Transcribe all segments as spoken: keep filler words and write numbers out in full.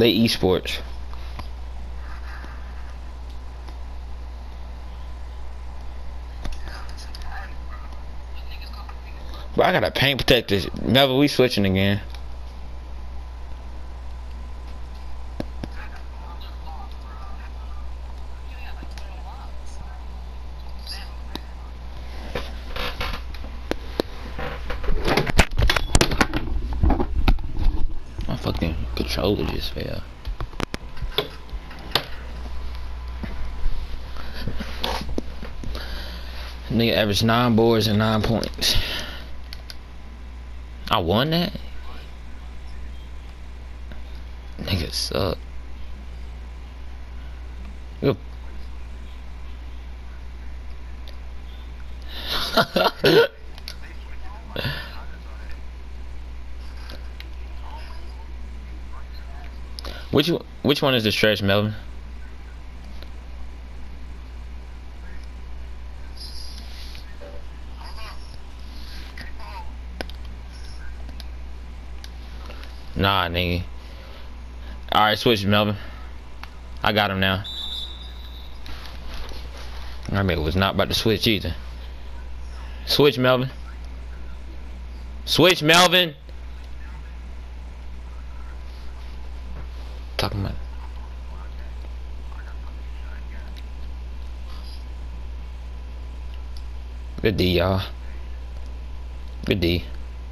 They esports. But I got a paint protector. Melvin, we switching again. My fucking controller just fell. Nigga averaged nine boards and nine points. I won that? Nigga suck. Yep. Which which one is the stretch, Melvin? Nah, nigga. Alright, switch, Melvin. I got him now. I mean, was not about to switch either. Switch, Melvin. Switch, Melvin. Talking about. Good D, y'all. Good D.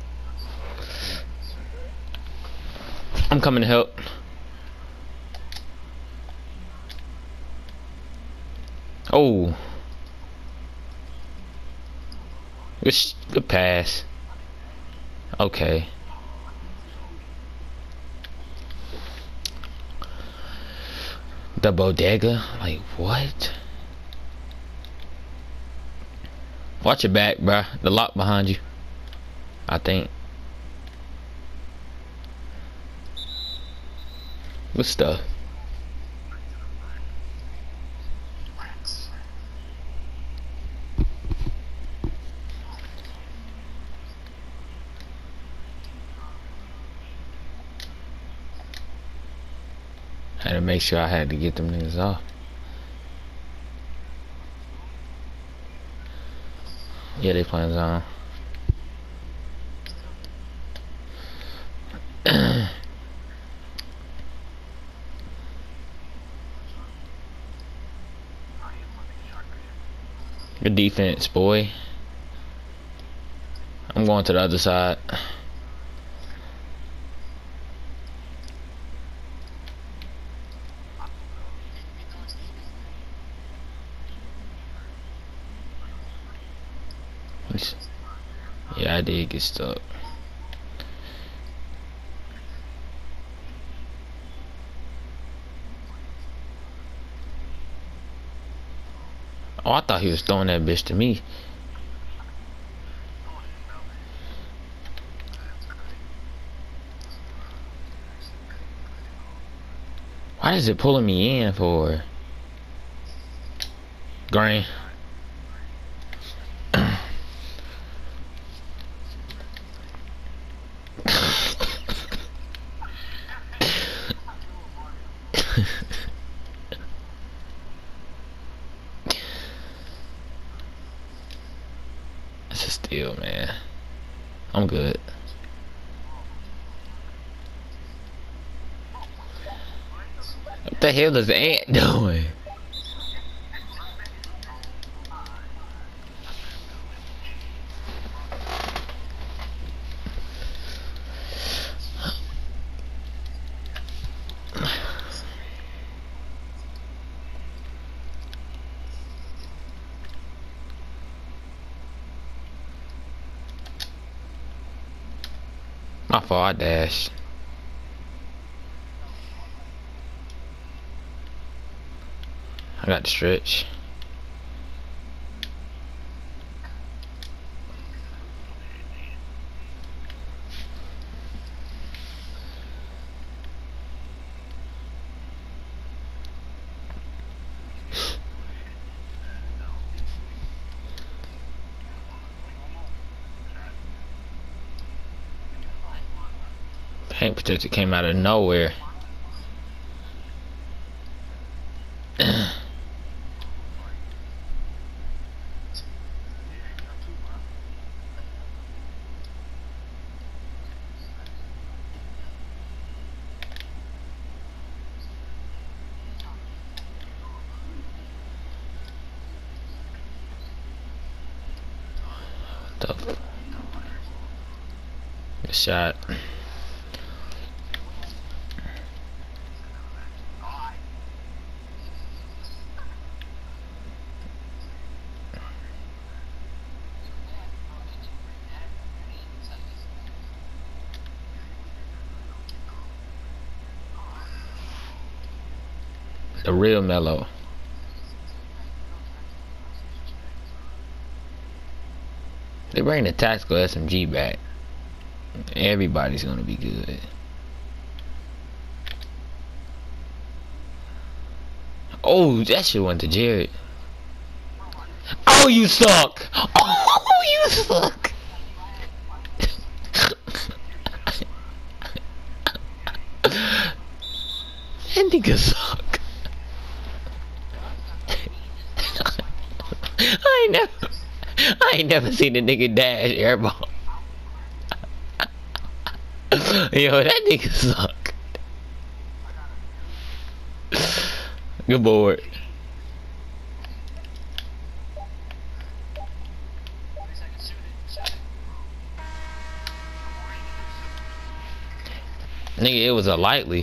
I'm coming to help. Oh. Good, good pass. Okay. The bodega? Like, what? Watch your back, bruh. The lock behind you. I think. Good stuff. Had to make sure I had to get them niggas off. Yeah, they playing zone. Good defense, boy. I'm going to the other side. Yeah, I did get stuck. Oh, I thought he was throwing that bitch to me. Why is it pulling me in for? Green. That's a steal, man. I'm good. What the hell is the ant doing? My fault, I dashed. I got the stretch. Paint protector came out of nowhere. The Good shot. The real Melo. They bring the tactical S M G back. Everybody's gonna be good. Oh, that shit went to Jared. Oh, you suck. Oh, you suck. That nigga suck. I ain't never, I ain't never seen a nigga dash airball. Yo, that nigga suck. Good board. Nigga, it was a lightly.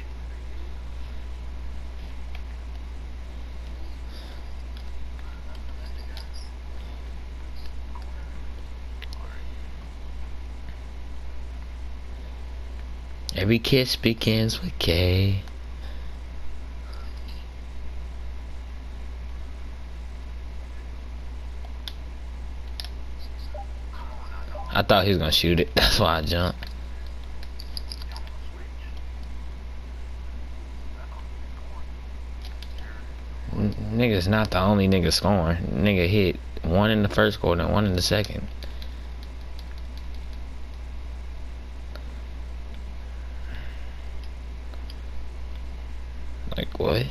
Every kiss begins with K. I thought he was gonna shoot it. That's why I jumped. N nigga's not the only nigga scoring. Nigga hit one in the first quarter and one in the second. Like what?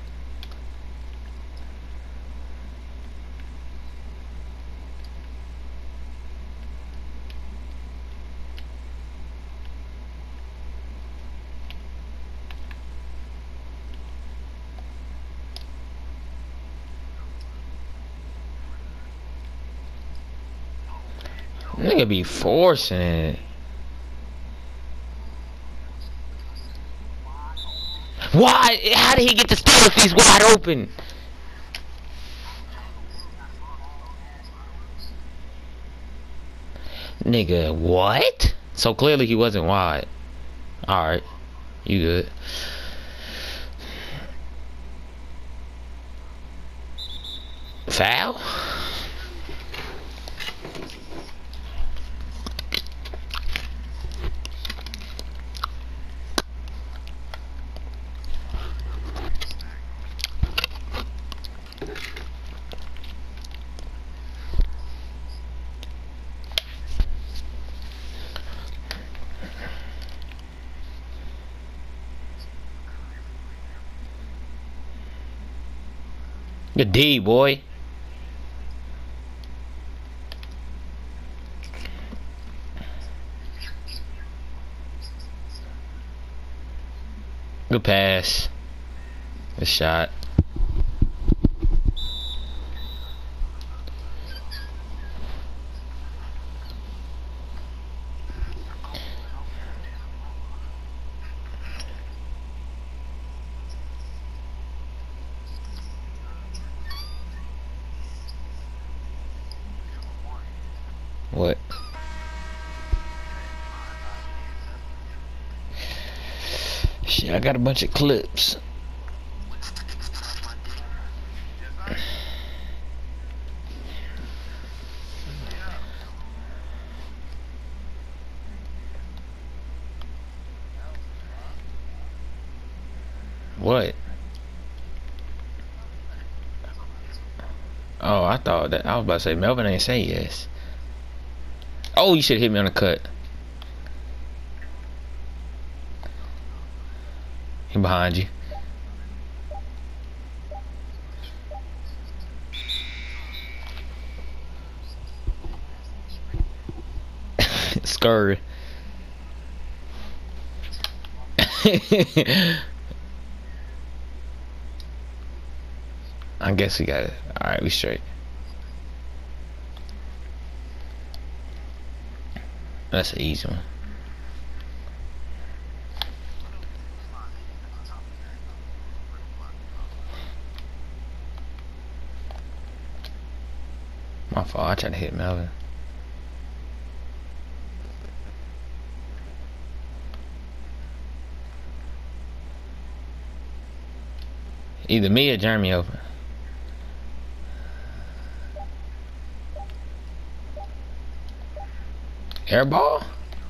Nigga be forcing it. Why? How did he get the steal if he's wide open? Nigga, what? So clearly he wasn't wide. Alright. You good. Foul? Good D, boy. Good pass. Good shot. What? Shit, I got a bunch of clips. What? Oh, I thought that I was about to say Melvin ain't say yes. Oh, you should hit me on the cut. He behind you. Scurry. I guess we got it. Alright, we straight. That's an easy one. My fault. I tried to hit Melvin. Either me or Jeremy open. Air ball?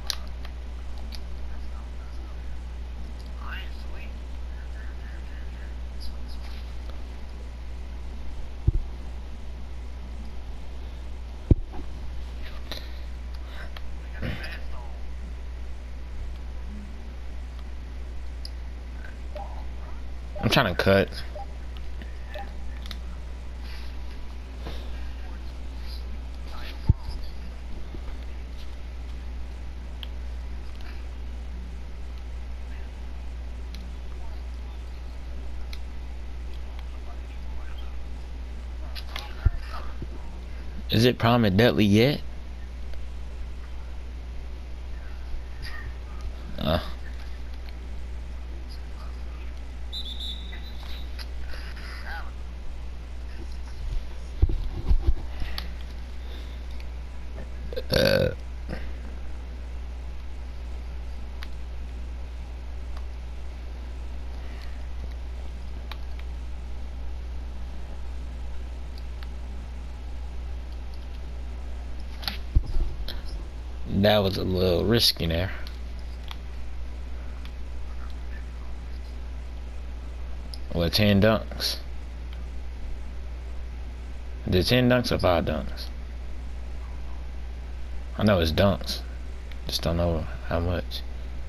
I'm trying to cut. Is it Prime and Dudley yet? Uh. Uh. That was a little risky there. What, ten dunks? Did ten dunks or five dunks? I know it's dunks. Just don't know how much.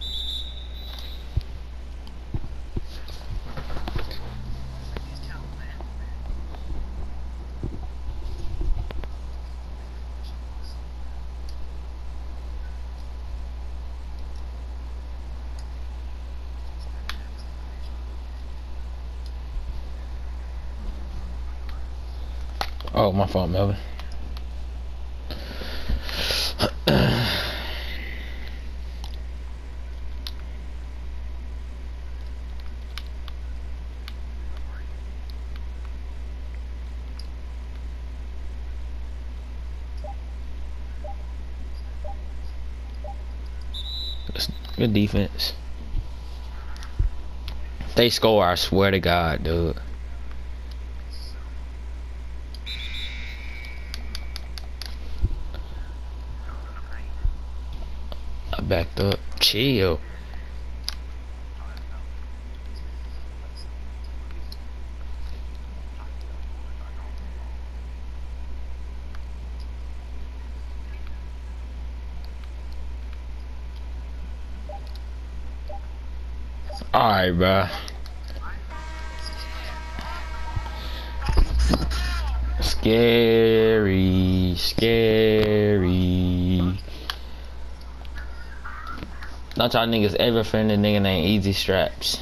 Oh, my fault, Melvin. Good defense. They score, I swear to God, dude. I backed up. Chill. Alright, bro. Scary, scary. Don't y'all niggas ever friend a nigga named Easy Straps.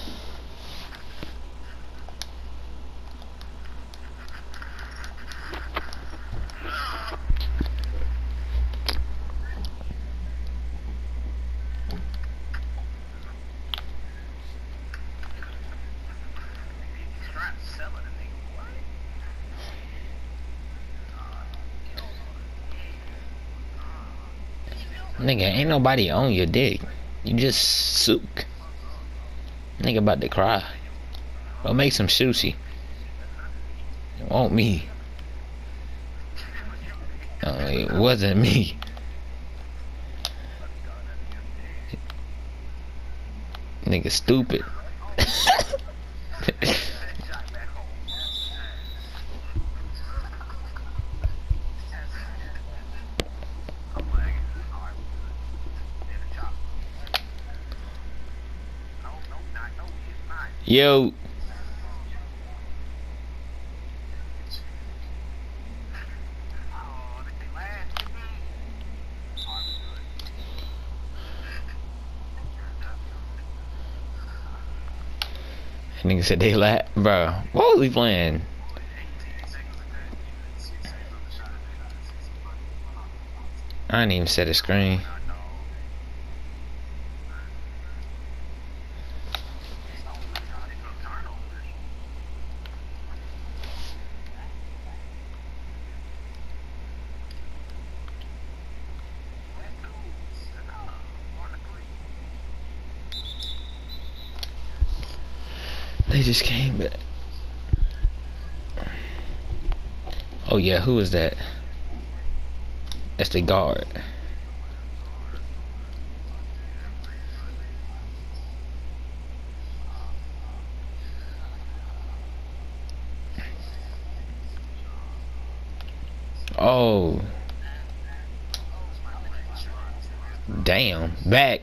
Nigga, ain't nobody on your dick. You just sook. Nigga about to cry. Go make some sushi. It won't me. No, it wasn't me. Nigga stupid. Yo. Nigga said they laugh, bro. What was we playing? I didn't even set a screen. He just came back. Oh yeah, who is that? That's the guard. Oh. Damn. Back.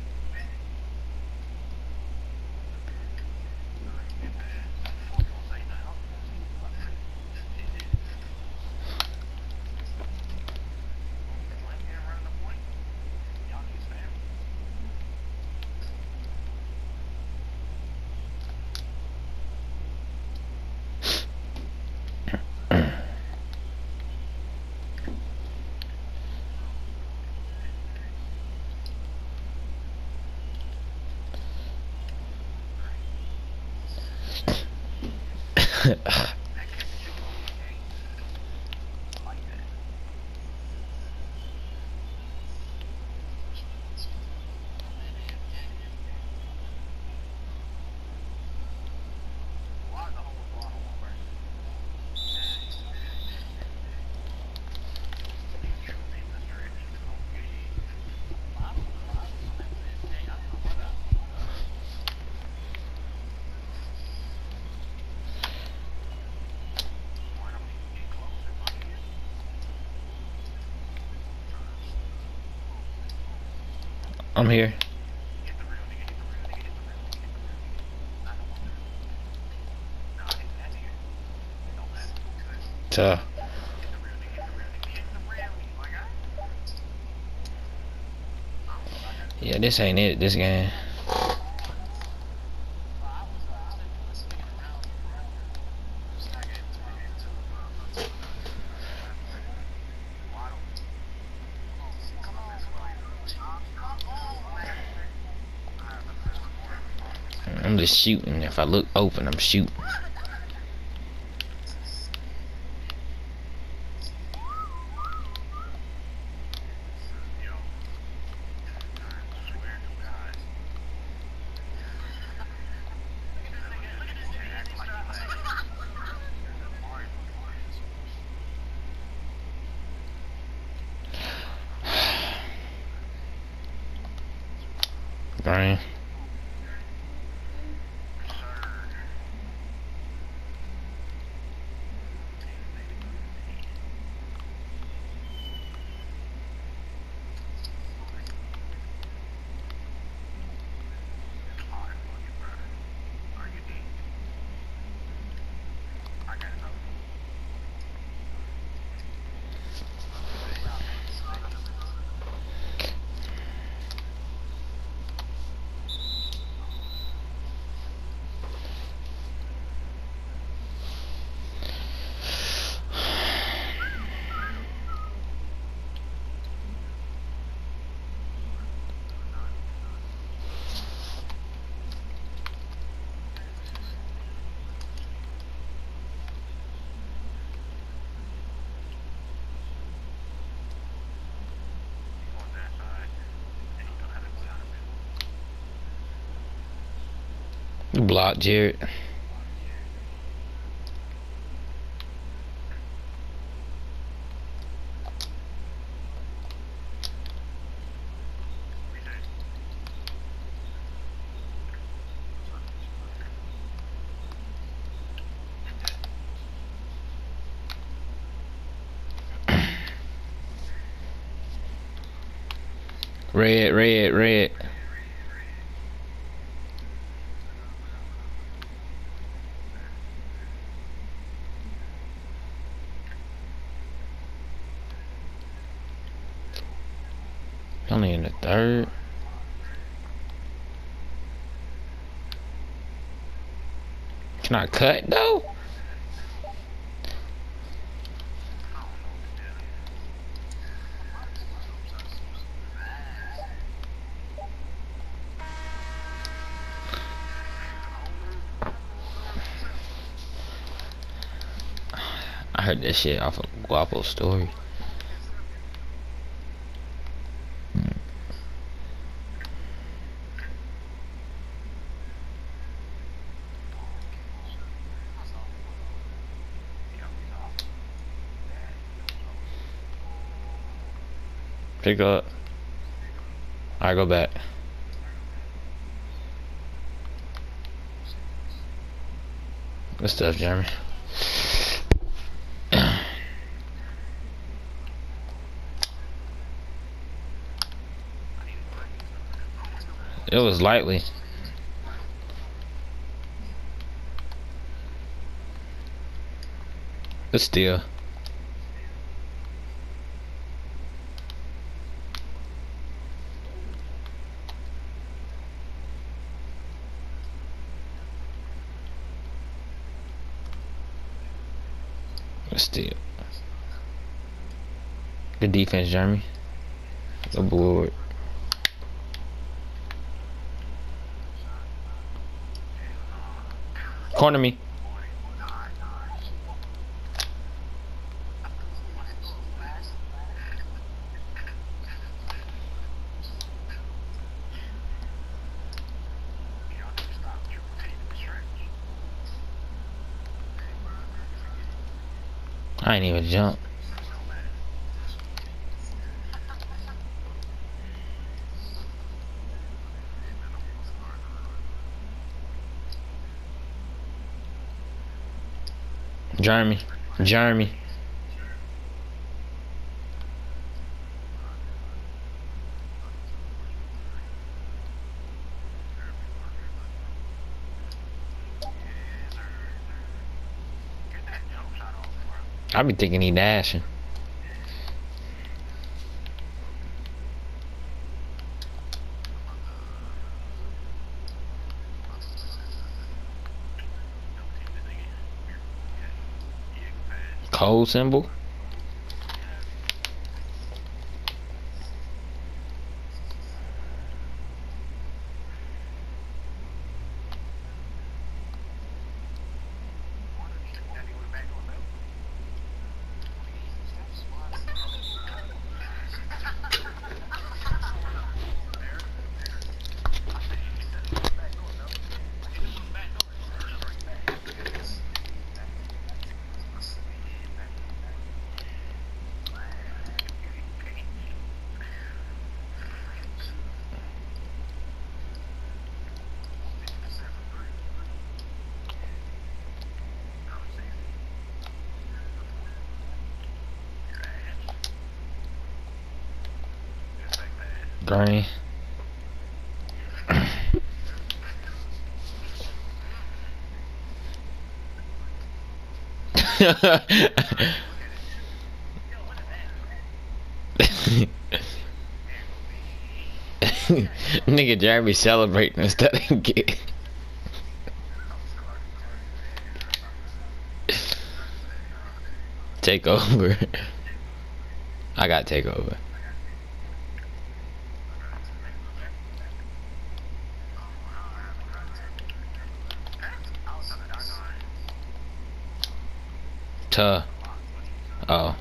I'm here. Tough. Yeah, this ain't it, this game. I'm just shooting. If I look open, I'm shooting. Brian. You blocked Jared. Red, red, red. Only in the third. Can I cut though? I heard that shit off of Guapo's story. Pick up. Alright, go back. Good stuff, Jeremy. It was lightly. But still. But still. Good defense, Jeremy. Go board. Corner me. I ain't even jump. Jeremy, Jeremy. I be thinking he dashing. Cold symbol. Gurney. Nigga Jeremy celebrating instead of get. Take over. I got take over. Tuh. Oh.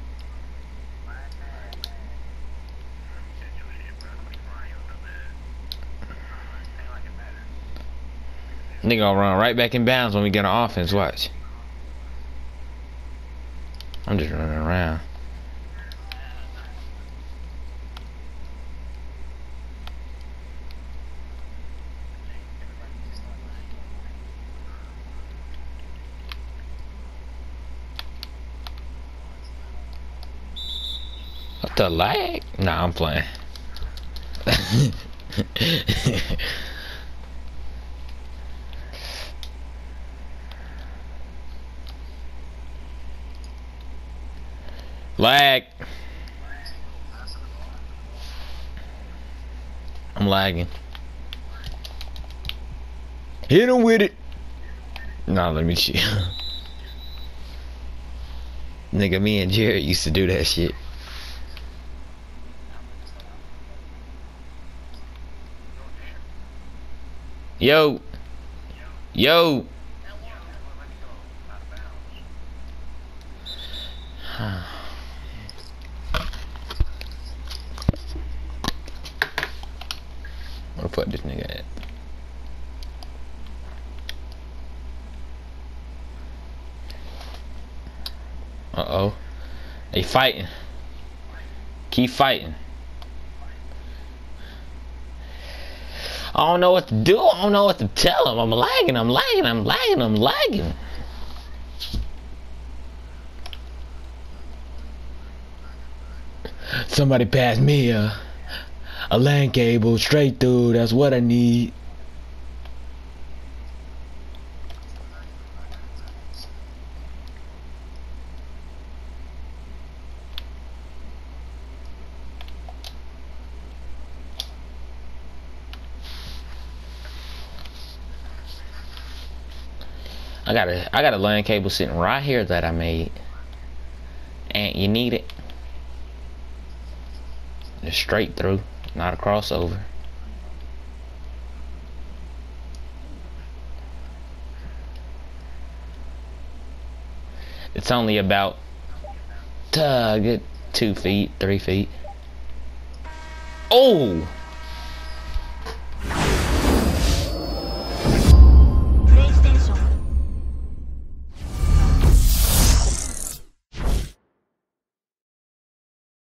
Nigga gonna run right back in bounds when we get on offense, watch. I'm just running around. What the lag? Nah, I'm playing. Lag. I'm lagging. Hit him with it. Nah, let me chill. Nigga, me and Jared used to do that shit. Yo. Yo. Where put this nigga at? Uh oh. They fighting. Keep fighting. I don't know what to do. I don't know what to tell him. I'm lagging. I'm lagging. I'm lagging. I'm lagging. Somebody pass me a, a LAN cable straight through. That's what I need. I got a I got a LAN cable sitting right here that I made, and you need it. Just straight through, not a crossover. It's only about uh, good two feet, three feet. Oh.